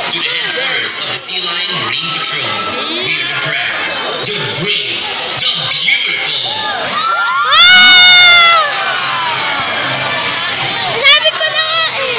To the headquarters of the Sea Lion Marine Patrol, we are the proud, the brave, the beautiful. Sabi ko na nga eh.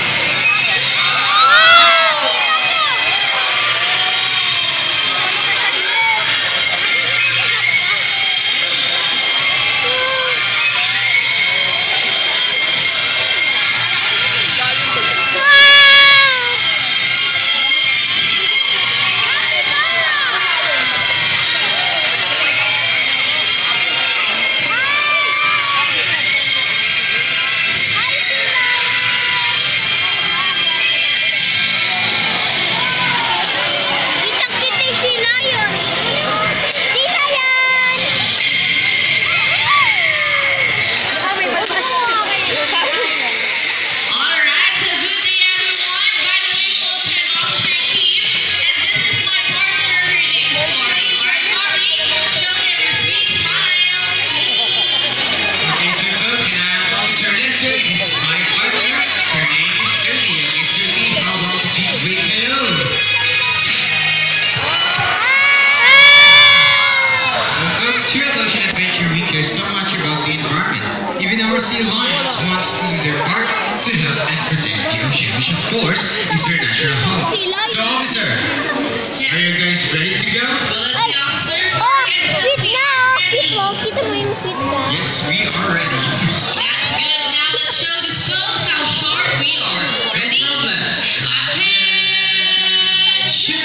Here at Ocean Adventure, we care so much about the environment. Even our Sea Lions wants to do their part to help and protect the ocean, which of course is their natural home. So, officer, are you guys ready to go? Well, let's see, officer. Oh, fit na. Fit mo. Kita mo yung fit na. Yes, we are ready. That's good. Now let's show these folks how sharp we are. Ready? Attention!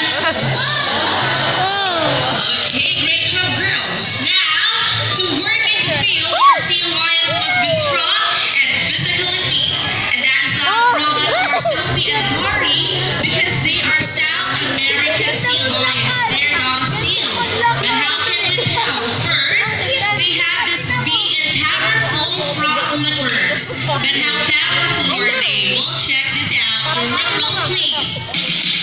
Okay, great job, girls. Now, to work in the field, our sea lions must be strong and physically fit. And that is not a problem for Sophie and Mari because they are South American sea lions. They're non-seal. But how can we tell? First, they have this big and powerful front lippers. But how powerful are they? We'll check this out. Drum roll, please.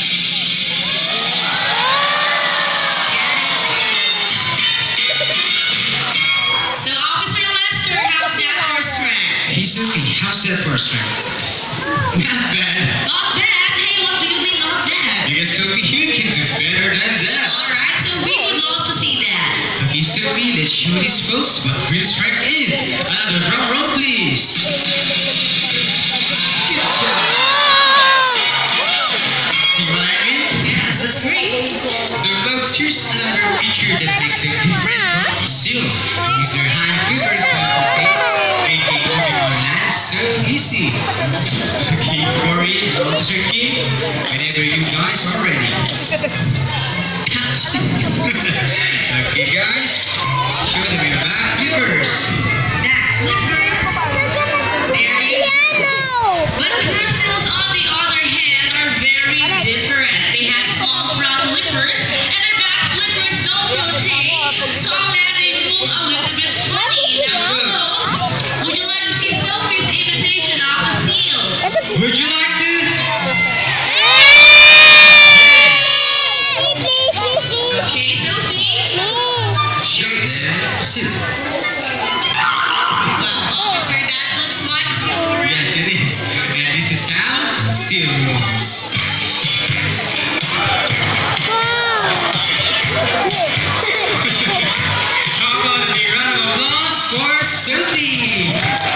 So, Officer Lester, how's that for strength? Hey, Sophie, how's that for a strength? Not bad. Not bad. Hey, what do you mean not bad? Because Sophie, you can do better than that. Alright, so we would love to see that. Okay, Sophie, let's show these folks what real strength is. Another drum roll, please. Good job. See what I mean? Yes, that's great. So, folks, here's another feature that makes it different from a seal. These are hind flippers make it moving on land so easy. Okay, Corey, Officer King, whenever you guys are ready. Okay, guys, show them your back flippers. Back flippers. Very Piano. But crystals, on the other hand, are very different. They have small front flippers, and the back flippers don't rotate. So on land, they move a little bit funny. Now, folks, would you like to see Sophie's imitation of a seal? Would you like to? Okay, Sophie. Show them a seal. Well, officer, that looks like a seal already. Yes, it is. And this is how seal moves. How about a big round of applause for Sophie?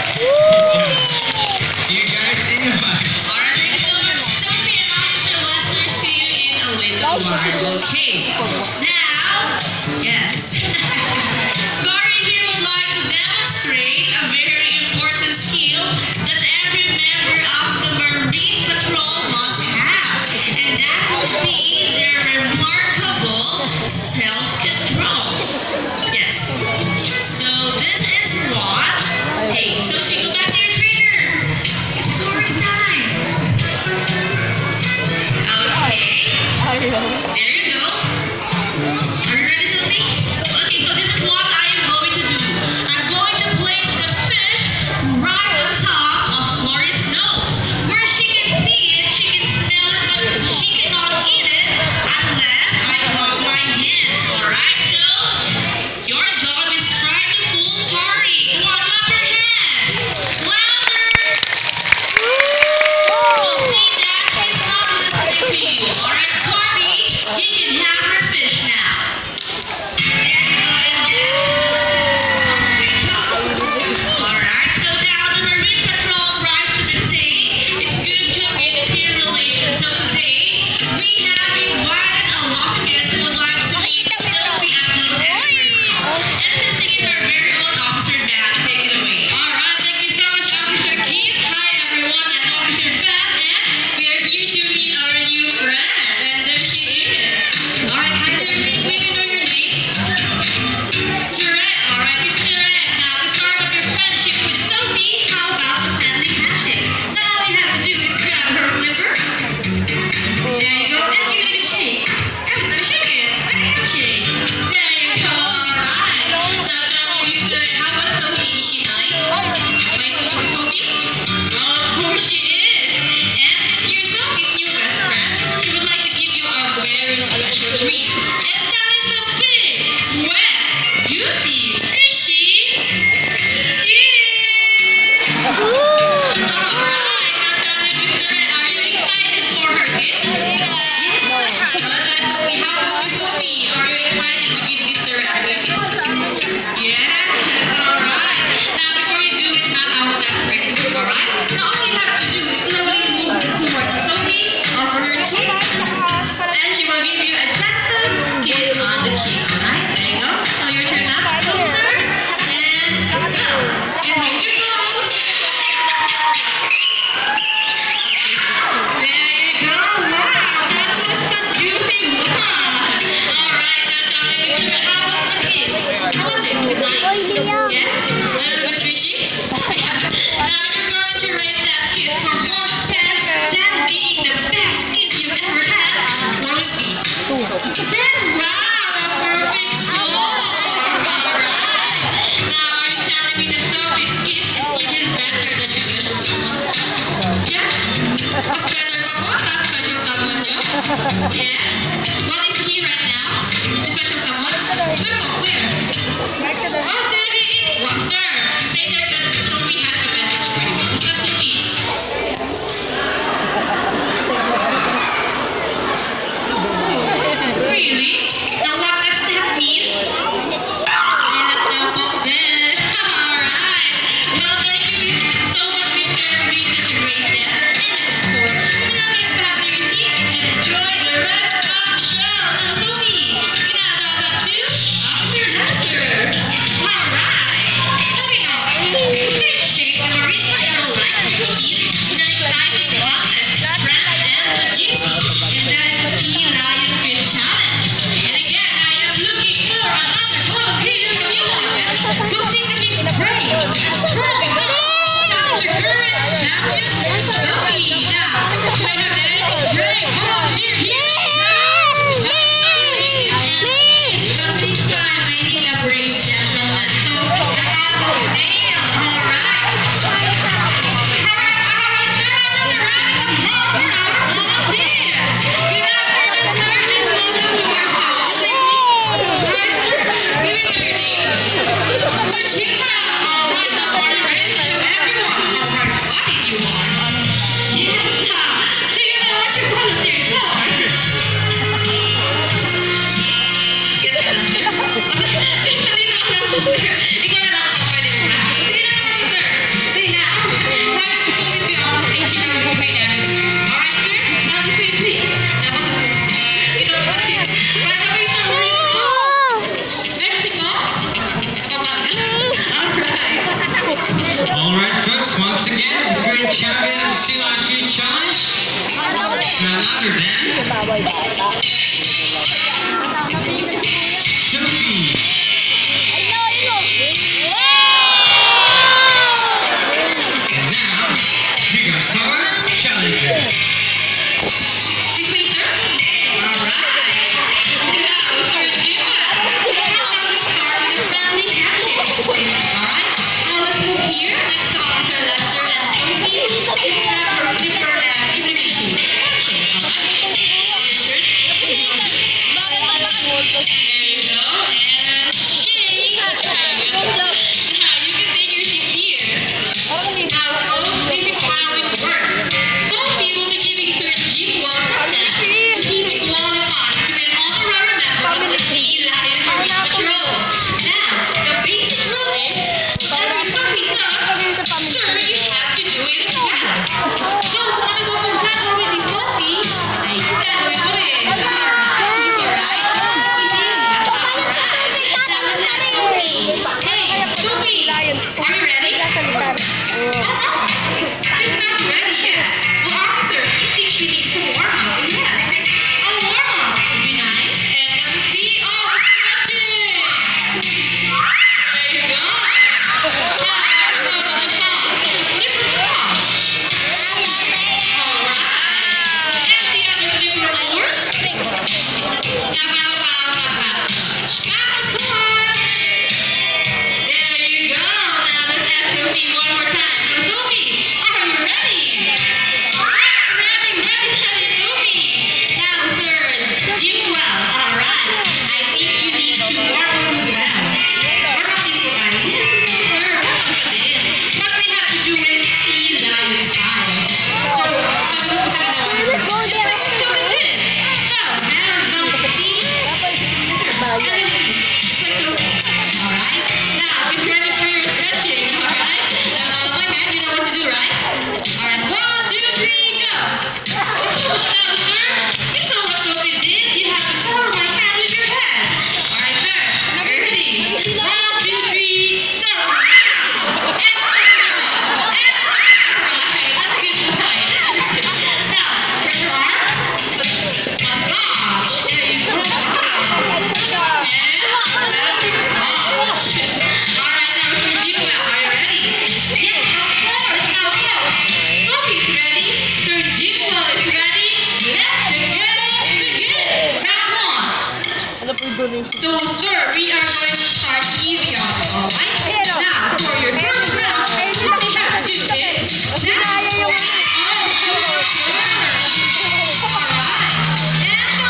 See you guys in a while. Alright, thank you so much, Sophie and Officer Lester. See you in a little while. Okay. Now, yes. Corey here would like to demonstrate a very important skill that every member of the Marine Patrol must have. And that will be their remarkable self-control. Yes. So this is what. Hey, Sophie, go back to your trainer. It's Corey's time. Okay. There you go. Are you ready, Sophie? Okay, Yes. Well, is he right now? Special someone? Where? Oh, there he is. Well, sir, stay there because Sophie has a message for you. Mr. Sophie. Oh, really? Now what does that mean? Alright. Well, thank you so much, Mr. for being such a great dancer and a sport. Now get back to your seat and enjoy the rest of the show. Now, Sophie, we now talk about to Officer Lester. Alright. Moving on. Take shape the Marine Patrol likes to compete in an exciting contest, Brand and the Jeep. And that is the Sea Lion Fit Challenge. And again, I am looking for another volunteer from you, audience, who's taking this brave, perfect now the current champion, Sophie. Now, do I have any brave volunteer here? But this time I need a brave gentleman. So I have a male, alright? Alright, sir, another round of applause for our volunteer. Good afternoon, sir, and welcome to our show. Alright, sir, give me your name. Sir Chica, alright, now are you ready to show everyone how hard fighting you are? Yes, do you know what you're volunteering for? Sige na lang, sir. Hindi na alam mo, sir. Ikaw na lang ako pwede mo na. Sige na naman, sir. Sige na. Why don't you come with me on stage and I will explain everything. Alright, sir? Now this way, please. That was a ito, by the way, sir, where are you from? Mexico? Pamangas? Alright. Alright, folks, once again, the great champion of the Sea Lion Fit Challenge is none other than Sophie. And now, here comes our challenger. This way, sir. Alright. Now, Sir Jim. How about we start with a friendly handshake? Alright. Now let's move here next to Officer Lester and Sophie. Give them a different invitation. Handshake, alright? So, there you go. And shake. Now, you can take your seat here. Now, folks, this is how it works. Sophie will be giving Sir Jim welcome test to see if he qualifies to be an honorary member of the Sea Lion Marine Patrol. Now, the basic rule is, every Sophie does, sir, you have to do it as well. So, kung ano ba kung gagawin ni Sophie, ay gagawin mo rin. Alright? Easy, right? Easy? Alright. Now, let's ask Sophie. Hey, Sophie, are you ready? She's not ready yet. Well, officer, you think she needs some warm-up? Yes. A warm-up would be nice. And that would be, stretching. There you go. Now, how about the massage? Different massage. Alright. And the other particular hours? Now, how about scalp massage? There you go. Now, let's ask Sophie one more time. Now, Sophie, are you ready? Ready, Sophie. Now, sir, Jim well. Alright. I think you need to warm up as well. Warm up din po tayo. Yes, sir. Warm up ka din. But we have to do it Sea Lion style. So, sabi ko sa ginawa. So, we did it. So, hands on the feet. Yes, sir. And then feet. Just like so. Alright. Now, get ready for your stretching. Alright. My man, you know what to do, right? Alright. 1, 2, 3, go. Now, sir, you saw what Sophie did. You have to cover my hand with your head. Alright, sir. Are you ready? 1, 2, 3, go. And alright. That's a good sign. Now, stretch your arms. Massage. There you go. Wow. And massage. Alright, now, Sir Jimwell, are you ready? Yes, of course. Now go. Sophie's ready. Sir Jimwell is ready. Let's begin. Round 1. So, sir, we are going to start easy on it, alright? Now, for your first round, what you have to do is dance. Oh, good, sir. Alright. And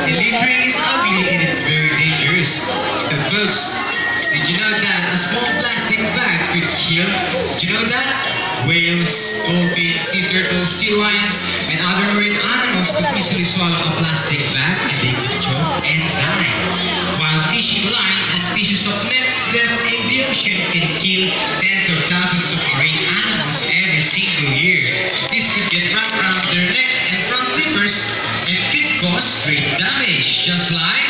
And littering is ugly and it's very dangerous. So folks, did you know that a small plastic bag could kill? Did you know that? Whales, dolphins, sea turtles, sea lions, and other marine animals could easily swallow a plastic bag and they could choke and die. While fishing lines and pieces of nets left in the ocean can kill tens or thousands of marine animals every single year. This could get wrapped around their necks and front flippers and could cause great damage, just like